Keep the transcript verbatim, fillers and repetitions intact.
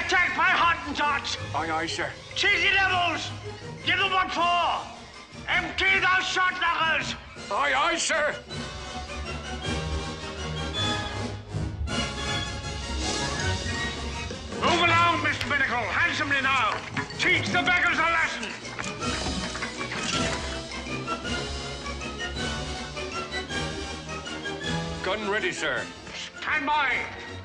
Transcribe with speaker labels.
Speaker 1: attack by Hottentots!
Speaker 2: Aye, aye, sir.
Speaker 1: Cheeky devils! Give them what for! Empty those shot knockers!
Speaker 2: Aye, aye, sir.
Speaker 1: Move along, Mister Binnacle, handsomely now. Teach the beggars a lesson.
Speaker 2: Gun ready, sir.
Speaker 1: Stand by.